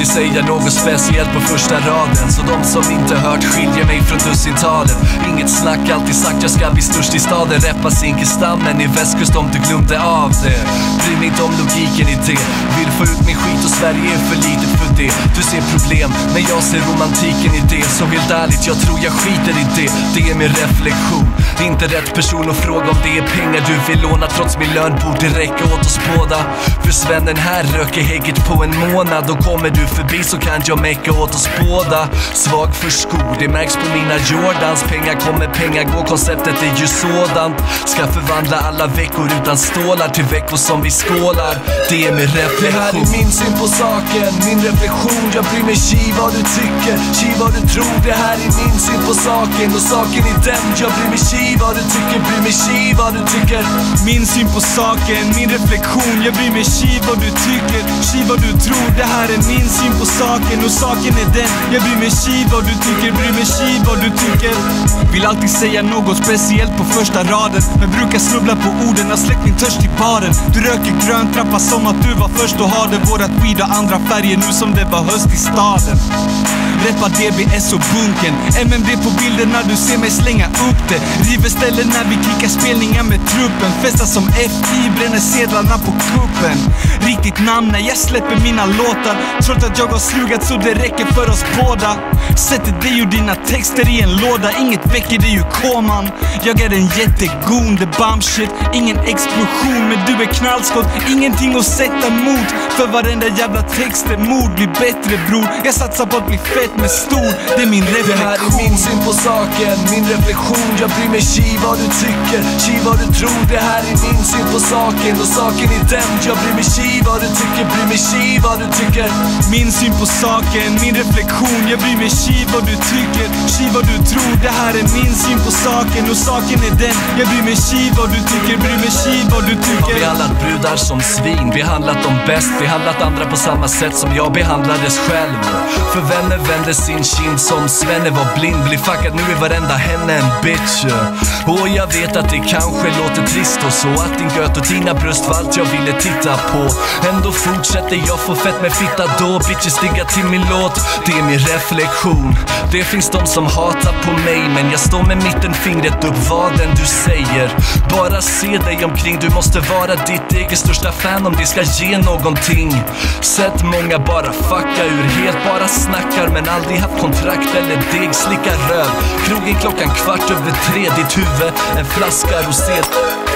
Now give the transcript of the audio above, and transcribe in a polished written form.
alltid säga något speciellt på första raden. Så de som inte hört skiljer mig från dussintalet. Inget snack, alltid sagt jag ska bli störst i staden. Rappa Zinkenstammen i västkust om du glömde av det. Bryr mig inte om logiken i det. Vill få ut min skit och Sverige är för litet för det. Du ser problem, men jag ser romantiken i det. Så helt ärligt, jag tror jag skiter i det. Det är min reflektion. Inte rätt person att fråga om det är pengar du vill låna. Trots min lön borde räcka åt oss båda. För svennen här röker hägget på en månad. Och kommer du förbi så kan jag mecka åt oss båda. Svag för skor, det märks på mina Jordans. Pengar kommer, pengar går, konceptet är ju sådant. Ska förvandla alla veckor utan stålar till veckor som vi skålar. Det är min reflektion. Det här är min syn på saken, min reflektion. Jag bryr mig tji vad du tycker, tji vad du tror. Det här är min syn på saken och saken är den. Jag bryr mig tji vad du tycker, bryr mig tji vad du tycker. Min syn på saken, min reflektion. Jag bryr mig tji vad du tycker, tji vad du tror. Det här är min syn på saken och saken är den. Jag bryr mig tji vad du tycker, bryr mig tji vad du tycker. Vill alltid säga något speciellt på första raden, men brukar snubbla på orden. Har släckt min törst i baren. Du röker grönt, trappar som att du var först och hade vårat weed och andra färger nu som det var höst i staden. Reppa DBS och bunken, MMD på bilden när du ser mig slänga upp det. River ställen när vi kickar spelningar med truppen. Festa som FI, bränner sedlarna på kuppen. Riktigt namn när jag släpper mina låtar. Trots att jag har slugat så det räcker för oss båda. Sätter dig och dina texter i en låda. Inget väcker dig ur koman. Jag är en jättegon, the bomb shit. Ingen explosion, men du är knallskott. Ingenting att sätta emot. För varenda jävla text är mord. Blir bättre bror, jag satsar på att bli fett med stor. Det är min reflektion. Det här är min syn på saken, min reflektion. Jag bryr mig tji vad du tycker, tji vad du tror. Det här är min syn på saken och saken är den. Jag bryr mig tji vad du tycker, bryr mig tji vad du tycker. Min syn på saken, min reflektion. Jag bryr mig tji vad du tycker, tji vad du tror. Det här är min syn på saken och saken är den. Jag bryr mig tji vad du tycker, bryr mig tji vad du tycker. Har behandlat brudar som svin, behandlat dem bäst, behandlat andra på samma sätt som jag behandlades själv. För vänner vände sin kind som Svenne var blind. Blir fuckad nu är varenda henne en bitch. Och jag vet att det kanske låter trist och så, att din göt och dina bröst var allt jag ville titta på. Ändå fortsätter jag få fett med fitta då. Bitches diggar till min låt, det är min reflektion. Det finns de som hatar på mig, men jag står med mittenfingret upp vad den du säger. Bara se dig omkring, du måste vara ditt eget största fan om det ska ge någonting. Sett många bara fucka ur helt, bara snackar men aldrig haft kontrakt eller deg, slickar röv. Krogen 3:15, ditt huvud en flaska rosé.